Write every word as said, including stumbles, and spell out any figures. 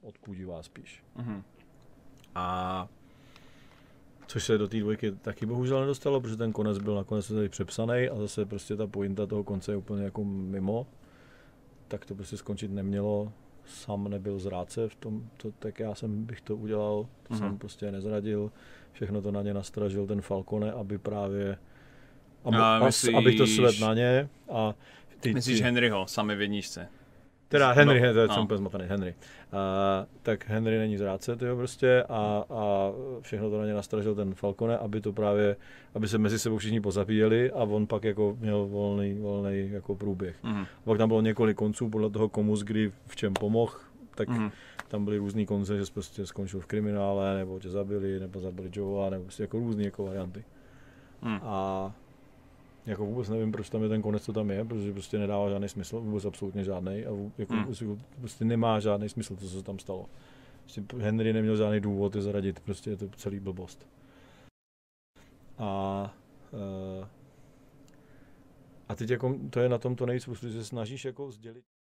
odpudivá spíš. Mm-hmm. A což se do té dvojky taky bohužel nedostalo, protože ten konec byl nakonec tady přepsaný a zase prostě ta pointa toho konce je úplně jako mimo. Tak to prostě skončit nemělo. Sám nebyl zrádce v tom, to, tak já jsem bych to udělal, to mm-hmm. jsem prostě nezradil. Všechno to na ně nastražil ten Falcone, aby právě, aby, myslíš, aby to svedl na ně. A ty, myslíš ty, Henryho, sami vědníčce? Teda Henry, no, to je no. úplně zmatený, Henry. Uh, tak Henry není zrádce, tyho prostě, a, a všechno to na ně nastražil ten Falcone, aby to právě, aby se mezi sebou všichni pozabíjeli a on pak jako měl volný, volný jako průběh. Mm. Pak tam bylo několik konců podle toho, komu kdy v čem pomohl, tak mm. tam byly různý konce, že jsi prostě skončil v kriminále, nebo tě zabili, nebo zabili Joea, nebo prostě jako různý jako varianty. Mm. A jako vůbec nevím, proč tam je ten konec, co tam je, protože prostě nedává žádný smysl, vůbec absolutně žádný a jako hmm. prostě nemá žádný smysl, to, co se tam stalo. Prostě Henry neměl žádný důvod je zaradit, prostě je to celý blbost. A, uh, a teď jako to je na tom to nejvíc, že se snažíš jako sdělit